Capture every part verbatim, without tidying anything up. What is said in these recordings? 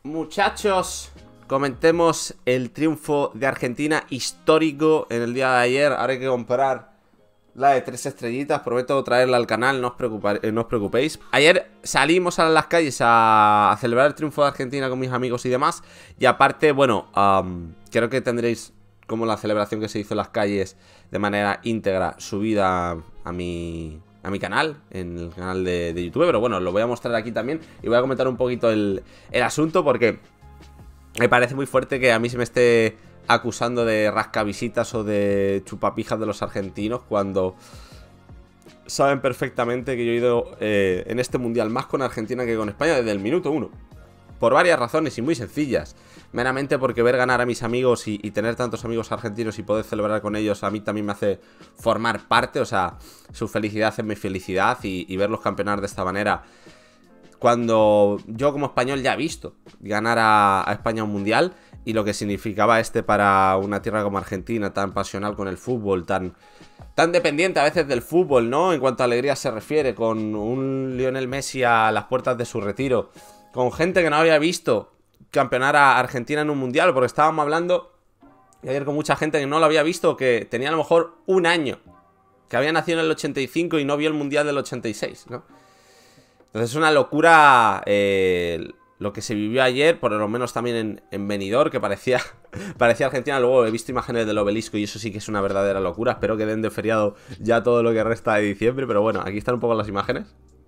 muchachos, comentemos el triunfo de Argentina histórico en el día de ayer. Ahora hay que comprar la de tres estrellitas. Prometo traerla al canal, no os, eh, no os preocupéis. Ayer salimos a las calles a, a celebrar el triunfo de Argentina con mis amigos y demás. Y aparte, bueno, um, creo que tendréis como la celebración que se hizo en las calles de manera íntegra subida a mi... a mi canal, en el canal de, de YouTube. Pero bueno, lo voy a mostrar aquí también y voy a comentar un poquito el, el asunto, porque me parece muy fuerte que a mí se me esté acusando de rascavisitas o de chupapijas de los argentinos, cuando saben perfectamente que yo he ido eh, en este mundial más con Argentina que con España desde el minuto uno. Por varias razones y muy sencillas. Meramente porque ver ganar a mis amigos y, y tener tantos amigos argentinos y poder celebrar con ellos a mí también me hace formar parte. O sea, su felicidad es mi felicidad, y, y verlos campeonar de esta manera, cuando yo como español ya he visto ganar a, a España un mundial, y lo que significaba este para una tierra como Argentina, tan pasional con el fútbol, tan... tan dependiente a veces del fútbol, ¿no? En cuanto a alegría se refiere, con un Lionel Messi a las puertas de su retiro, con gente que no había visto campeonar a Argentina en un mundial, porque estábamos hablando ayer con mucha gente que no lo había visto, que tenía a lo mejor un año, que había nacido en el ochenta y cinco y no vio el mundial del ochenta y seis, ¿no? Entonces es una locura eh, lo que se vivió ayer, por lo menos también en, en Benidorm, que parecía, parecía Argentina. Luego he visto imágenes del obelisco y eso sí que es una verdadera locura. Espero que den de feriado ya todo lo que resta de diciembre, pero bueno, aquí están un poco las imágenes.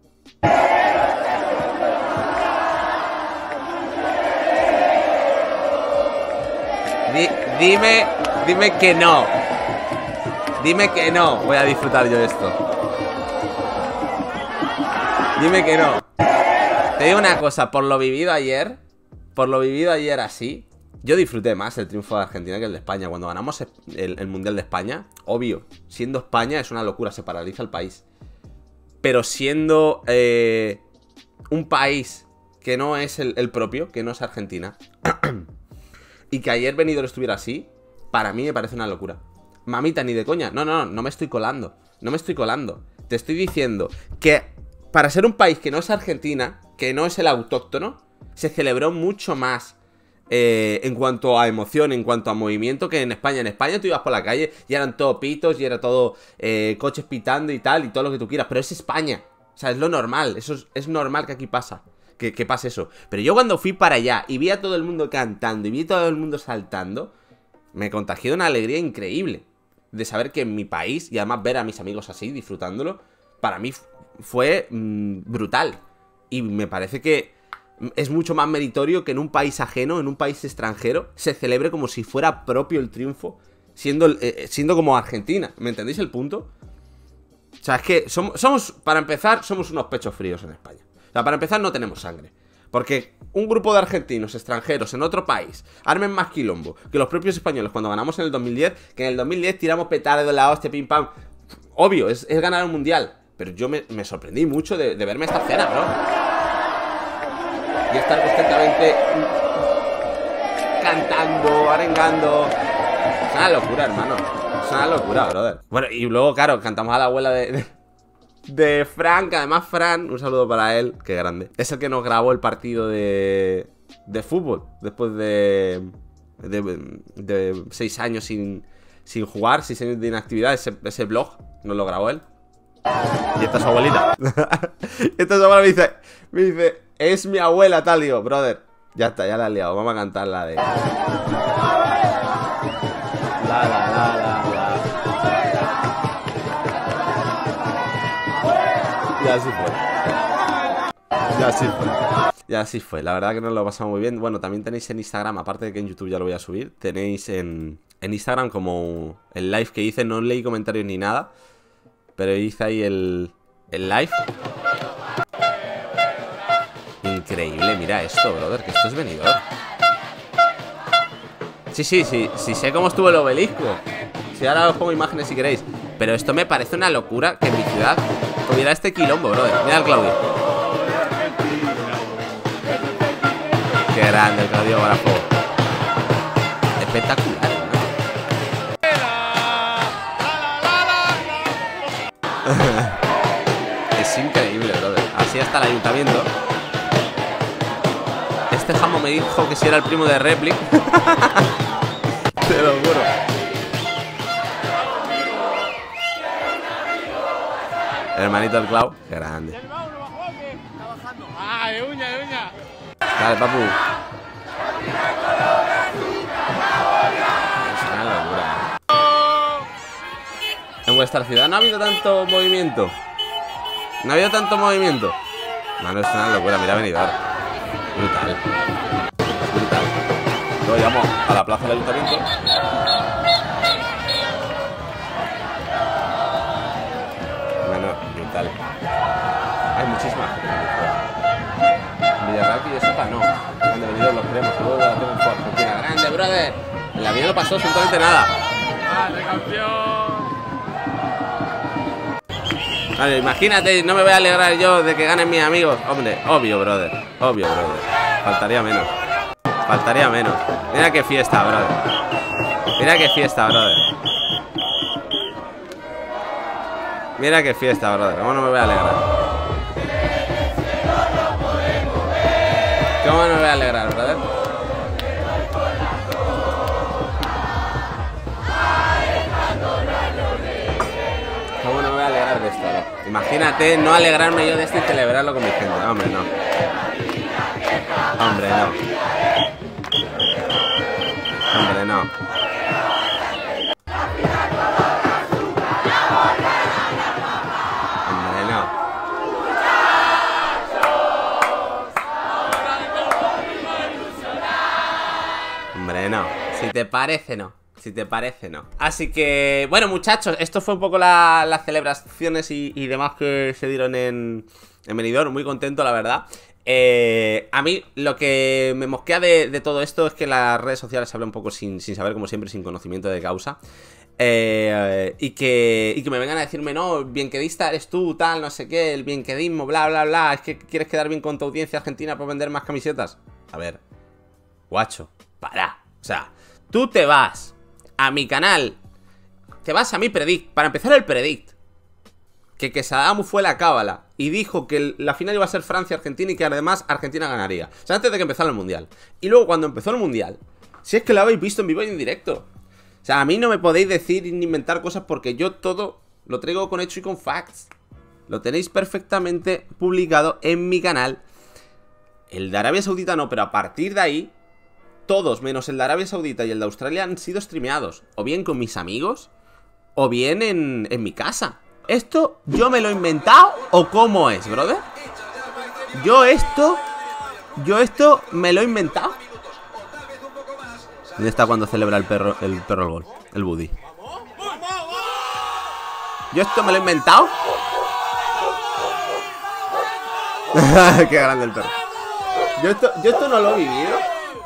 Di, dime, dime que no. Dime que no voy a disfrutar yo esto. Dime que no. Te digo una cosa, por lo vivido ayer, por lo vivido ayer así, yo disfruté más el triunfo de Argentina que el de España. Cuando ganamos el, el Mundial de España, obvio, siendo España es una locura, se paraliza el país. Pero siendo eh, un país que no es el, el propio, que no es Argentina, y que ayer Benidorm estuviera así, para mí me parece una locura. Mamita, ni de coña. No, no, no, no me estoy colando. No me estoy colando. Te estoy diciendo que para ser un país que no es Argentina, que no es el autóctono, se celebró mucho más eh, en cuanto a emoción, en cuanto a movimiento, que en España. En España tú ibas por la calle y eran todo pitos y era todo eh, coches pitando y tal, y todo lo que tú quieras. Pero es España. O sea, es lo normal. Eso es, es normal que aquí pasa. Que, que pase eso. Pero yo cuando fui para allá y vi a todo el mundo cantando y vi a todo el mundo saltando, me contagió de una alegría increíble de saber que en mi país, y además ver a mis amigos así, disfrutándolo, para mí fue mmm, brutal. Y me parece que es mucho más meritorio que en un país ajeno, en un país extranjero, se celebre como si fuera propio el triunfo, siendo, eh, siendo como Argentina. ¿Me entendéis el punto? O sea, es que somos, somos, para empezar, somos unos pechos fríos en España. O sea, para empezar no tenemos sangre. Porque un grupo de argentinos extranjeros en otro país armen más quilombo que los propios españoles cuando ganamos en el dos mil diez, que en el dos mil diez tiramos petardo de la hostia, pim pam. Obvio, es, es ganar un mundial. Pero yo me, me sorprendí mucho de, de verme esta cena, bro. Y estar constantemente cantando, arengando. Es una locura, hermano. Es una locura, brother. Bueno, y luego, claro, cantamos a la abuela de... de... de Fran, que además Fran, un saludo para él, qué grande, es el que nos grabó el partido de, de fútbol después de, de, de seis años sin, sin jugar, seis años de inactividad. Ese, ese vlog nos lo grabó él. Y esta es su abuelita. Esta es su abuela, me dice, me dice, es mi abuela tal, digo, brother, ya está, ya la has liado, vamos a cantar la de... La, la, la, la. Y así fue. Y así fue. Y así fue. La verdad que nos lo pasamos muy bien. Bueno, también tenéis en Instagram, aparte de que en YouTube ya lo voy a subir, tenéis en, en Instagram como el live que hice. No leí comentarios ni nada, pero hice ahí el, el live. Increíble, mira esto, brother, que esto es Benidorm. Sí, sí, sí, sí sé cómo estuvo el obelisco. Si ahora os pongo imágenes si queréis. Pero esto me parece una locura que en mi ciudad tuviera este quilombo, brother. Mira al Claudio. Qué grande el Claudio Grafo. Espectacular, ¿no? Es increíble, brother. Así hasta el ayuntamiento. este Jamo me dijo que si era el primo de Replic. Te lo juro. El hermanito del Clau. Qué grande. Ah, de uña, de uña. Dale, papu. Es una locura. En vuestra ciudad no ha habido tanto movimiento. No ha habido tanto movimiento. Mano, es una locura. Mira, Benidorm. Brutal. Brutal. Luego llegamos a la plaza del ayuntamiento. Bueno, brutal. Hay muchísimas gente. Villarreal que yo sepa, no. Grande Benidorm, los queremos. Luego la tenemos por Argentina. Grande, brother. En la vida no pasó absolutamente nada. ¡Vale, campeón! Vale, imagínate, no me voy a alegrar yo de que ganen mis amigos. Hombre, obvio, brother. Obvio, brother. Faltaría menos. Faltaría menos. Mira qué fiesta, brother. Mira qué fiesta, brother. Mira qué fiesta, brother. ¿Cómo no me voy a alegrar? ¿Cómo no me voy a alegrar, brother? ¿Cómo no me voy a alegrar de esto, bro? Imagínate no alegrarme yo de esto y celebrarlo con mi gente. Hombre, no. Hombre, no. Hombre, no. Hombre, no. Hombre, no. Si te parece, no. Si te parece, no. Así que, bueno, muchachos, esto fue un poco la, las celebraciones y, y demás que se dieron en, en Benidorm. Muy contento, la verdad. Eh, a mí lo que me mosquea de, de todo esto es que en las redes sociales se habla un poco sin, sin saber, como siempre, sin conocimiento de causa. Eh, y, que, y que me vengan a decirme, no, bienquedista eres tú, tal, no sé qué, el bienquedismo, bla, bla, bla. Es que quieres quedar bien con tu audiencia argentina para vender más camisetas. A ver, guacho, para. O sea, tú te vas a mi canal, te vas a mi predict. Para empezar, el predict que Quesadamu fue la cábala y dijo que el, la final iba a ser Francia-Argentina y que además Argentina ganaría. O sea, antes de que empezara el Mundial. Y luego cuando empezó el Mundial, si es que lo habéis visto en vivo y en directo. O sea, a mí no me podéis decir ni inventar cosas porque yo todo lo traigo con hecho y con facts. Lo tenéis perfectamente publicado en mi canal. El de Arabia Saudita no, pero a partir de ahí todos, menos el de Arabia Saudita y el de Australia, han sido streameados. O bien con mis amigos, o bien en, en mi casa. ¿Esto yo me lo he inventado o cómo es, brother? Yo esto... Yo esto me lo he inventado. ¿Dónde está cuando celebra el perro el perro el gol? El Buddy. ¿Yo esto me lo he inventado? Qué grande el perro. Yo esto, yo esto no lo he vivido.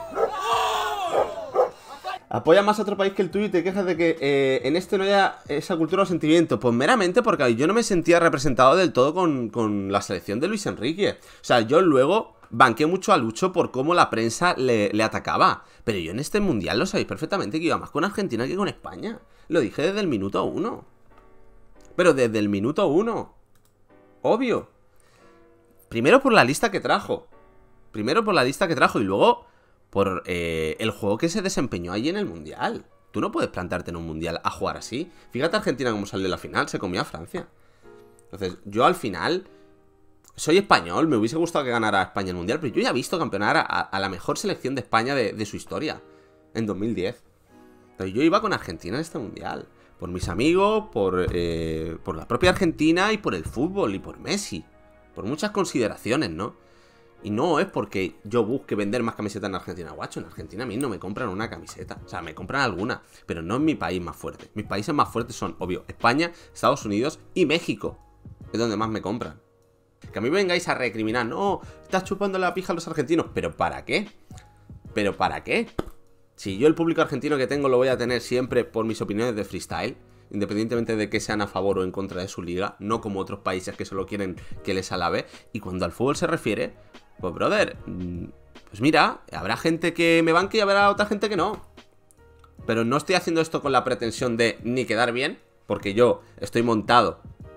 Apoya más a otro país que el tuyo y te quejas de que eh, en este no haya esa cultura o sentimiento. Pues meramente porque yo no me sentía representado del todo con, con la selección de Luis Enrique. O sea, yo luego banqué mucho a Lucho por cómo la prensa le, le atacaba. Pero yo en este mundial lo sabéis perfectamente que iba más con Argentina que con España. Lo dije desde el minuto uno. Pero desde el minuto uno. Obvio. Primero por la lista que trajo. Primero por la lista que trajo y luego por eh, el juego que se desempeñó allí en el Mundial. Tú no puedes plantarte en un Mundial a jugar así. Fíjate a Argentina cómo salió en la final, se comió a Francia. Entonces, yo al final soy español, me hubiese gustado que ganara España el Mundial, pero yo ya he visto campeonar a, a la mejor selección de España de, de su historia, en dos mil diez. Entonces, yo iba con Argentina en este Mundial. Por mis amigos, por, eh, por la propia Argentina y por el fútbol y por Messi. Por muchas consideraciones, ¿no? Y no es porque yo busque vender más camisetas en Argentina. Guacho, en Argentina a mí no me compran una camiseta. O sea, me compran alguna, pero no en mi país más fuerte. Mis países más fuertes son, obvio, España, Estados Unidos y México. Es donde más me compran. Que a mí vengáis a recriminar. No, estás chupando la pija a los argentinos. ¿Pero para qué? ¿Pero para qué? Si yo el público argentino que tengo lo voy a tener siempre por mis opiniones de freestyle, independientemente de que sean a favor o en contra de su liga, no como otros países que solo quieren que les alabe. Y cuando al fútbol se refiere, pues brother, pues mira, habrá gente que me banque y habrá otra gente que no. Pero no estoy haciendo esto con la pretensión de ni quedar bien, porque yo estoy montado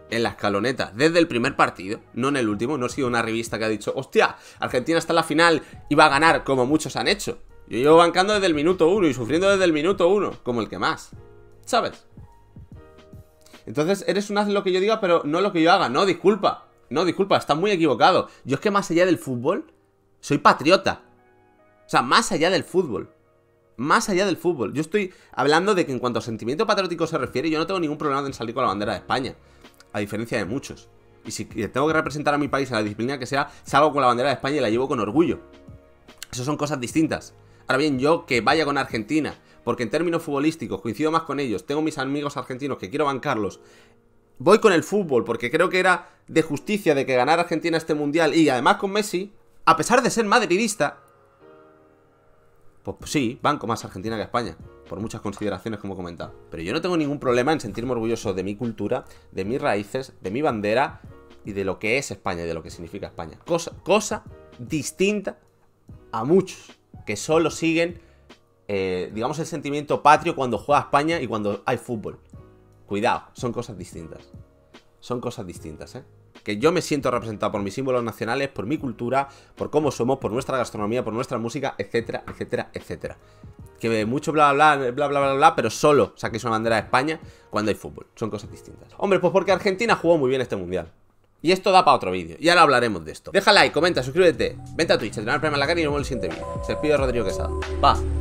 en la escaloneta desde el primer partido, no en el último. No ha sido una revista que ha dicho, hostia, Argentina está en la final y va a ganar, como muchos han hecho. Yo llevo bancando desde el minuto uno y sufriendo desde el minuto uno, como el que más, ¿sabes? Entonces eres un haz lo que yo diga, pero no lo que yo haga. No, disculpa, no, disculpa, estás muy equivocado. Yo es que más allá del fútbol, soy patriota. O sea, más allá del fútbol. Más allá del fútbol. Yo estoy hablando de que en cuanto a sentimiento patriótico se refiere, yo no tengo ningún problema en salir con la bandera de España, a diferencia de muchos. Y si tengo que representar a mi país en la disciplina que sea, salgo con la bandera de España y la llevo con orgullo. Eso son cosas distintas. Ahora bien, yo que vaya con Argentina, porque en términos futbolísticos coincido más con ellos, tengo mis amigos argentinos que quiero bancarlos, voy con el fútbol porque creo que era de justicia de que ganara Argentina este mundial, y además con Messi, a pesar de ser madridista, pues sí, banco más Argentina que España, por muchas consideraciones como he comentado. Pero yo no tengo ningún problema en sentirme orgulloso de mi cultura, de mis raíces, de mi bandera y de lo que es España y de lo que significa España. Cosa, cosa distinta a muchos que solo siguen, eh, digamos, el sentimiento patrio cuando juega España y cuando hay fútbol. Cuidado, son cosas distintas. Son cosas distintas, ¿eh? Que yo me siento representado por mis símbolos nacionales, por mi cultura, por cómo somos, por nuestra gastronomía, por nuestra música, etcétera, etcétera, etcétera. Que mucho bla bla bla, bla bla bla bla, pero solo saquéis una bandera de España cuando hay fútbol. Son cosas distintas. Hombre, pues porque Argentina jugó muy bien este mundial. Y esto da para otro vídeo, y ahora hablaremos de esto. Deja like, comenta, suscríbete, vente a Twitch, te el problema en la cara y nos vemos en el siguiente vídeo. Se despide Rodrigo Quesada. Va.